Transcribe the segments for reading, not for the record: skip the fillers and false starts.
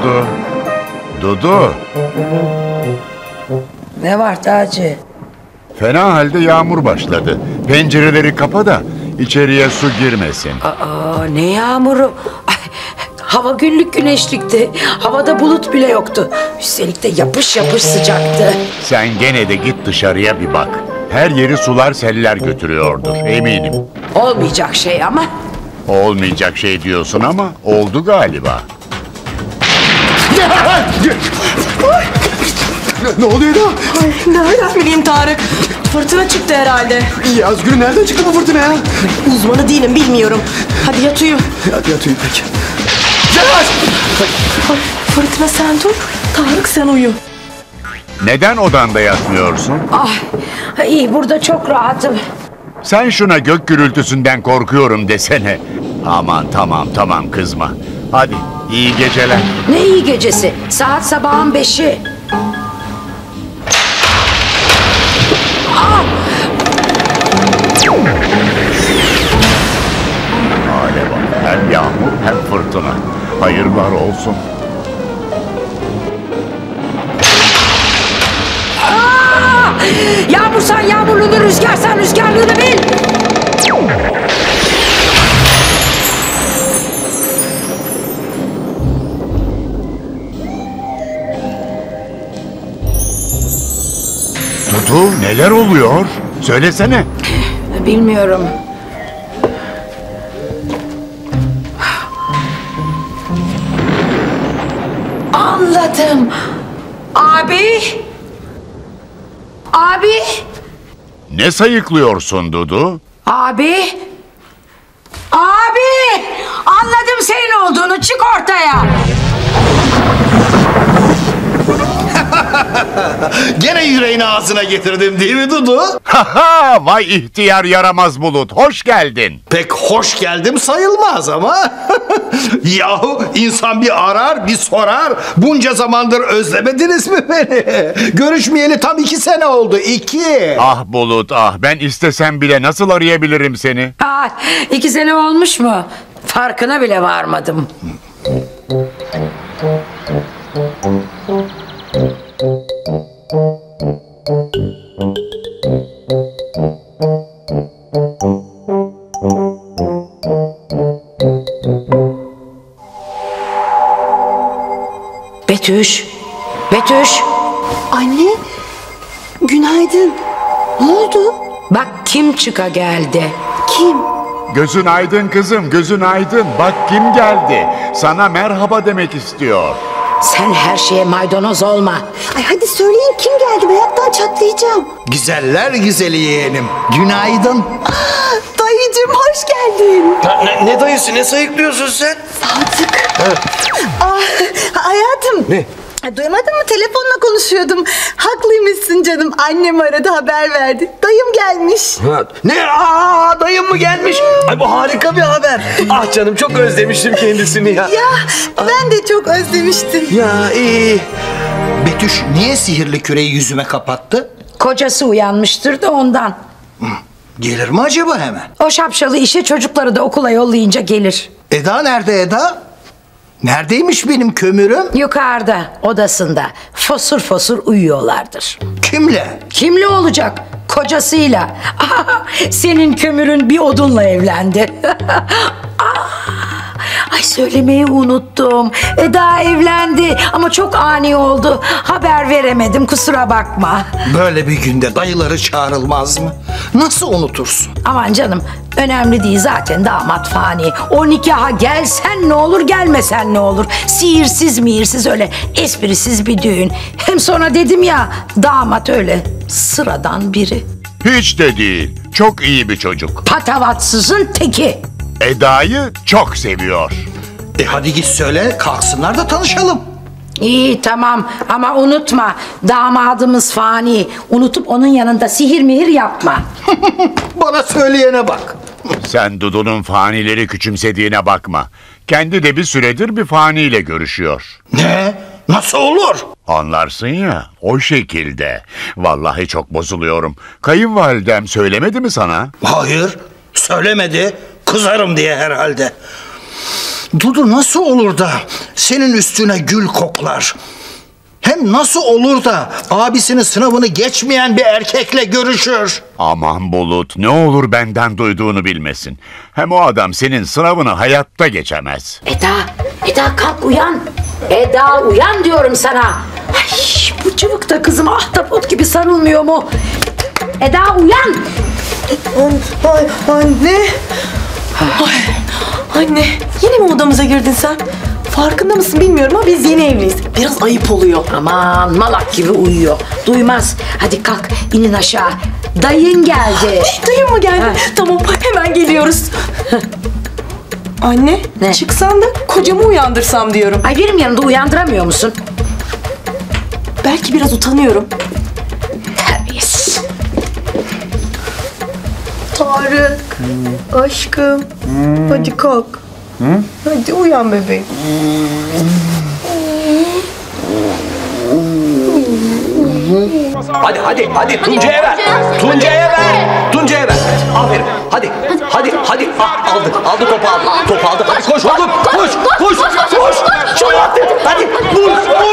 Dudu. Dudu. Ne var Taci? Fena halde yağmur başladı. Pencereleri kapa da içeriye su girmesin. Ne yağmuru? Ay, hava günlük güneşlikti. Havada bulut bile yoktu. Üstelik de yapış yapış sıcaktı. Sen gene de git dışarıya bir bak. Her yeri sular seller götürüyordur eminim. Olmayacak şey ama. Olmayacak şey diyorsun ama oldu galiba. Ne oluyor da? Ay, nereden bileyim Tarık? Fırtına çıktı herhalde. Ya Özgür nereden çıktı bu fırtına ya? Uzmanı değilim, bilmiyorum. Hadi yat uyu. Hadi yatayım peki. Ay, Fırtına sen dur. Tarık sen uyu. Neden odanda yatmıyorsun? İyi, burada çok rahatım. Sen şuna gök gürültüsünden korkuyorum desene. Aman tamam kızma. Hadi iyi geceler. Ne iyi gecesi. Saat sabahın 5'i. Hale bak, hem yağmur hem fırtına. Hayırlar olsun. Yağmursan yağmurluğunu, rüzgarsan rüzgarlığını bil. Dudu neler oluyor? Söylesene. Bilmiyorum. Anladım. Abi. Abi. Ne sayıklıyorsun Dudu? Abi. Abi. Anladım senin olduğunu. Çık ortaya. Gene yüreğini ağzına getirdim değil mi Dudu? Haha, vay ihtiyar yaramaz bulut, hoş geldin. Pek hoş geldim sayılmaz ama. Yahu insan bir arar bir sorar. Bunca zamandır özlemediniz mi beni? Görüşmeyeli tam 2 sene oldu, 2. Ah bulut ah, ben istesem bile nasıl arayabilirim seni? 2 sene olmuş mu? Farkına bile varmadım. Betüş. Betüş. Anne, günaydın. Ne oldu? Bak kim çıka geldi. Kim? Gözün aydın kızım, gözün aydın. Bak kim geldi. Sana merhaba demek istiyor. Sen her şeye maydanoz olma. Ay hadi söyleyin, kim geldi? Meraktan çatlayacağım. Güzeller güzeli yeğenim. Günaydın. Dayıcığım hoş geldin. Ne dayısı, ne sayıklıyorsun sen? Sadık. Hayatım. Ne? Duymadın mı? Telefonla konuşuyordum. Haklıymışsın canım. Annem aradı, haber verdi. Dayım gelmiş. Ne? Dayım mı gelmiş? Ay bu harika bir haber. Ah canım, çok özlemiştim kendisini ya. Ya ben de çok özlemiştim. Ya iyi. Betüş niye sihirli küreyi yüzüme kapattı? Kocası uyanmıştır da ondan. Gelir mi acaba hemen? O şapşalı işe çocukları da okula yollayınca gelir. Eda nerede Eda? Neredeymiş benim kömürüm? Yukarıda, odasında. Fosur fosur uyuyorlardır. Kimle? Kimle olacak? Kocasıyla. Senin kömürün bir odunla evlendi. Ay söylemeyi unuttum. Eda evlendi ama çok ani oldu. Haber veremedim, kusura bakma. Böyle bir günde dayıları çağrılmaz mı? Nasıl unutursun? Aman canım, önemli değil, zaten damat fani. O nikaha gelsen ne olur, gelmesen ne olur. Sihirsiz mihirsiz, öyle esprisiz bir düğün. Hem sonra dedim ya, damat öyle sıradan biri. Hiç de değil. Çok iyi bir çocuk. Patavatsızın teki. Eda'yı çok seviyor. Hadi git söyle, kalksınlar da tanışalım. İyi tamam ama unutma, damadımız fani. Unutup onun yanında sihir mihir yapma. Bana söyleyene bak. Sen Dudu'nun fanileri küçümsediğine bakma. Kendi de bir süredir bir faniyle görüşüyor. Ne? Nasıl olur? Anlarsın ya, o şekilde. Vallahi çok bozuluyorum. Kayınvalidem söylemedi mi sana? Hayır, söylemedi. Kızarım diye herhalde. Dudu nasıl olur da senin üstüne gül koklar? Hem nasıl olur da abisinin sınavını geçmeyen bir erkekle görüşür? Aman Bulut, ne olur benden duyduğunu bilmesin. Hem o adam senin sınavını hayatta geçemez. Eda kalk uyan. Eda uyan diyorum sana. Ay, bu cıvıkta kızım ahtapot gibi sarılmıyor mu? Eda uyan. Anne. Anne yine mi odamıza girdin sen? Farkında mısın bilmiyorum ama biz yeni evliyiz. Biraz ayıp oluyor. Aman malak gibi uyuyor. Duymaz. Hadi kalk inin aşağı. Dayın geldi. Dayım mı geldi? Ha. Tamam hemen geliyoruz. Anne Ne? çıksan da kocamı uyandırsam diyorum. Ay benim yanımda uyandıramıyor musun? Belki biraz utanıyorum. Terbiyesiz. Tarık, aşkım, hadi kalk. Hadi uyan bebeğim. Hadi Tuncay'a ver. Tuncay'a ver. Tuncay'a ver. Aferin. Hadi. Ah, aldı topu aldı. Topu aldı. Hadi koş oğlum. Koş. Şunu at. Hadi vur.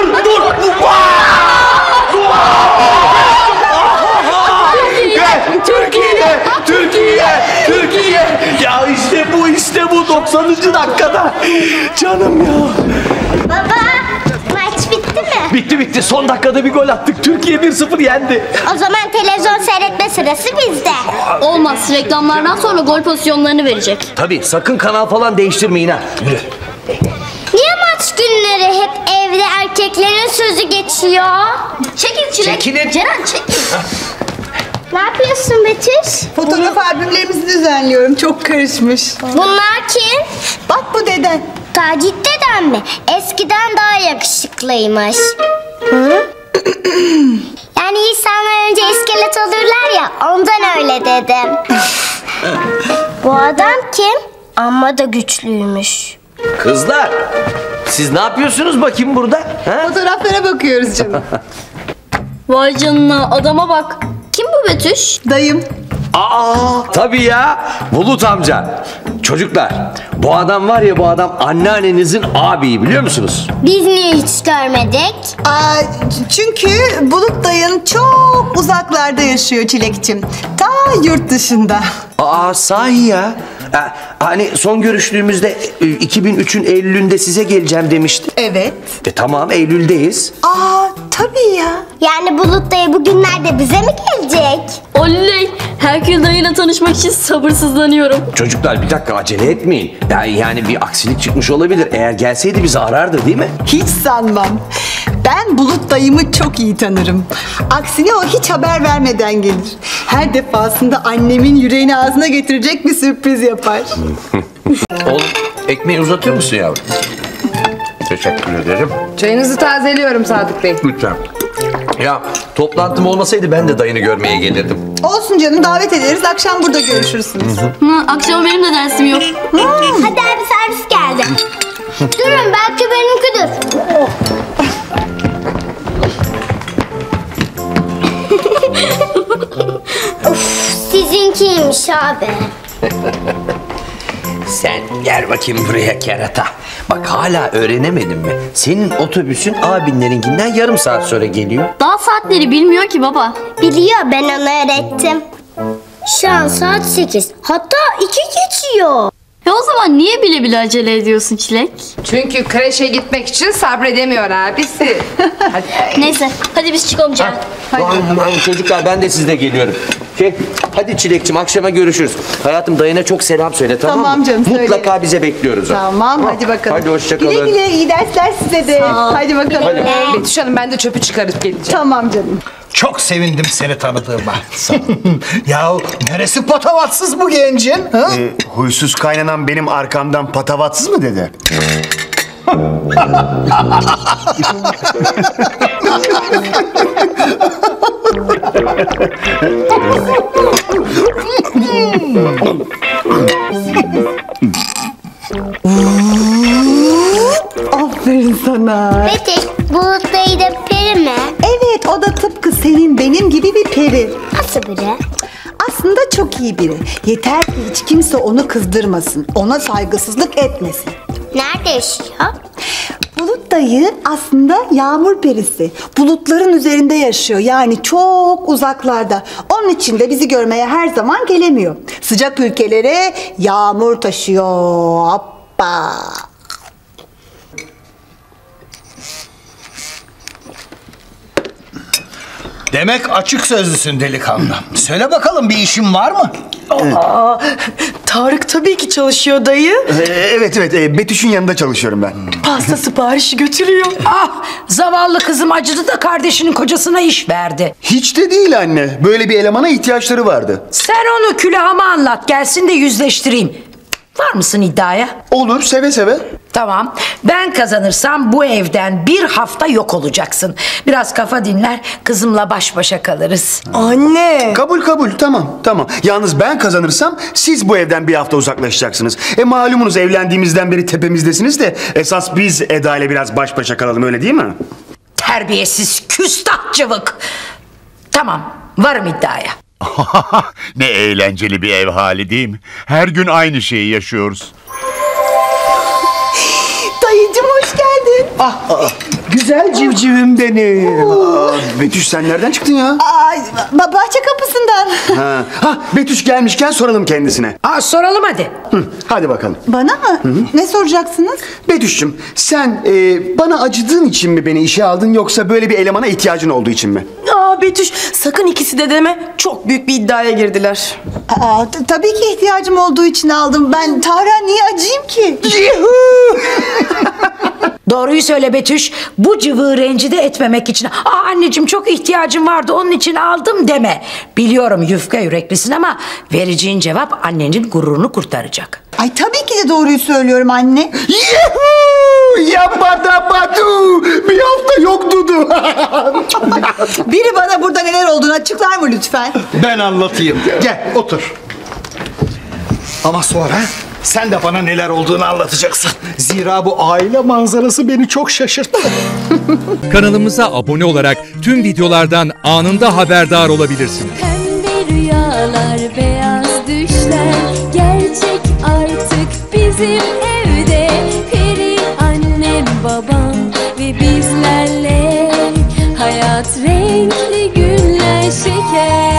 Türkiye. Ya işte bu 90. dakikada. Canım ya. Baba, maç bitti mi? Bitti. Son dakikada bir gol attık. Türkiye 1-0 yendi. O zaman televizyon seyretme sırası bizde. Olmaz. Reklamlardan sonra gol pozisyonlarını verecek. Tabii sakın kanal falan değiştirmeyin ha. Yürü. Niye maç günleri hep evde erkeklerin sözü geçiyor? Çekil Çilek. Çekilin. Ceren çekil. Ne yapıyorsun Betüş? Fotoğraf albümlerimizi düzenliyorum. Çok karışmış. Bunlar kim? Bak bu deden. Tacit deden mi? Eskiden daha yakışıklıymış. Hı? Yani insanlar önce iskelet olurlar ya, ondan öyle dedim. Bu adam kim? Amma da güçlüymüş. Kızlar, siz ne yapıyorsunuz bakayım burada? Ha? Fotoğraflara bakıyoruz canım. Vay canına adama bak. Kim bu Betüş? Dayım. Tabii ya, Bulut amca. Çocuklar, bu adam var ya, bu adam anneannenizin abiyi, biliyor musunuz? Biz niye hiç görmedik? Çünkü Bulut dayın çok uzaklarda yaşıyor Çilekçim. Ta yurt dışında. Sahi ya. Hani son görüştüğümüzde 2003'ün Eylül'ünde size geleceğim demişti. Evet. Tamam, Eylül'deyiz. Tabii ya. Yani Bulut dayı bugünlerde bize mi gelecek? Oley! Herkül dayıyla tanışmak için sabırsızlanıyorum. Çocuklar bir dakika, acele etmeyin. Yani bir aksilik çıkmış olabilir. Eğer gelseydi bizi arardı, değil mi? Hiç sanmam. Ben Bulut dayımı çok iyi tanırım. Aksine o hiç haber vermeden gelir. Her defasında annemin yüreğini ağzına getirecek bir sürpriz yapar. Oğlum ekmeği uzatıyor musun yavrum? Teşekkür ederim. Çayınızı tazeliyorum Sadık Bey. Lütfen. Ya toplantım olmasaydı ben de dayını görmeye gelirdim. Olsun canım, davet ederiz. Akşam burada görüşürsünüz. Akşam benim de dersim yok. Hadi abi servis geldi. Durun belki benimkidir. Of sizinkiymiş abi. Sen gel bakayım buraya kerata. Bak hala öğrenemedin mi? Senin otobüsün abinlerinkinden yarım saat sonra geliyor. Daha saatleri bilmiyor ki baba. Biliyor, ben onu öğrettim. Şu an saat 8. Hatta 2 geçiyor. O zaman niye bile bile acele ediyorsun Çilek? Çünkü kreşe gitmek için sabredemiyor abisi. Neyse hadi biz çıkalım Ceren. Çocuklar ben de sizle geliyorum. Hadi Çilekçim, akşama görüşürüz. Hayatım, dayına çok selam söyle, tamam mı? Tamam canım, söylerim. Mutlaka bize bekliyoruz. Tamam, hadi bakalım. Hadi hoşça kalın. Güle güle, iyi dersler size de. Hadi bakalım. Betüş Hanım ben de çöpü çıkarıp geleceğim. Tamam canım. Çok sevindim seni tanıdığıma. Ya neresi patavatsız bu gencin? Ha? Huysuz kaynanan benim arkamdan patavatsız mı dedi? Aferin sana. Betüş, Bulut dayı da peri mi? Evet, o da tıpkı senin benim gibi bir peri. Nasıl biri? Aslında çok iyi biri. Yeter ki hiç kimse onu kızdırmasın. Ona saygısızlık etmesin. Nerede yaşıyor? Bulut dayı aslında yağmur perisi. Bulutların üzerinde yaşıyor. Yani çok uzaklarda. Onun için de bizi görmeye her zaman gelemiyor. Sıcak ülkelere yağmur taşıyor. Hoppa. Demek açık sözlüsün delikanlı. Söyle bakalım, bir işin var mı? Tarık tabii ki çalışıyor dayı. Evet Betüş'ün yanında çalışıyorum ben. Pasta siparişi götürüyor. Ah, zavallı kızım acıdı da kardeşinin kocasına iş verdi. Hiç de değil anne. Böyle bir elemana ihtiyaçları vardı. Sen onu külahıma anlat, gelsin de yüzleştireyim. Var mısın iddiaya? Olur, seve seve. Tamam. Ben kazanırsam bu evden bir hafta yok olacaksın. Biraz kafa dinler, kızımla baş başa kalırız. Anne. Kabul, tamam. Yalnız ben kazanırsam siz bu evden bir hafta uzaklaşacaksınız. Malumunuz evlendiğimizden beri tepemizdesiniz de esas biz Eda ile biraz baş başa kalalım, öyle değil mi? Terbiyesiz küstah cıvık. Tamam, varım iddiaya. Ne eğlenceli bir ev hali değil mi? Her gün aynı şeyi yaşıyoruz. Dayıcım hoş geldin. Güzel civcivim benim. Betüş sen nereden çıktın ya? Bahçe kapısından. Betüş gelmişken soralım kendisine. Soralım hadi. Hadi bakalım. Bana mı? Ne soracaksınız? Betüş'cüm sen bana acıdığın için mi beni işe aldın, yoksa böyle bir elemana ihtiyacın olduğu için mi? Betüş sakın ikisi de deme. Çok büyük bir iddiaya girdiler. Tabii ki ihtiyacım olduğu için aldım. Ben Tarık'a niye acıyım ki? Doğruyu söyle Betüş. Bu cıvığı rencide etmemek için. Anneciğim çok ihtiyacım vardı onun için aldım deme. Biliyorum yufka yüreklisin ama vereceğin cevap annenin gururunu kurtaracak. Ay tabii ki de doğruyu söylüyorum anne. Yabadabadu! Bir hafta yok Dudu. Biri bana burada neler olduğunu açıklar mı lütfen? Ben anlatayım. Gel otur. Ama sonra sen de bana neler olduğunu anlatacaksın. Zira bu aile manzarası beni çok şaşırttı. Kanalımıza abone olarak tüm videolardan anında haberdar olabilirsiniz. Pembe rüyalar, beyaz düşler gerçek artık bizim evde. Peri annem, babam ve bizlerle hayat renkli günler şeker.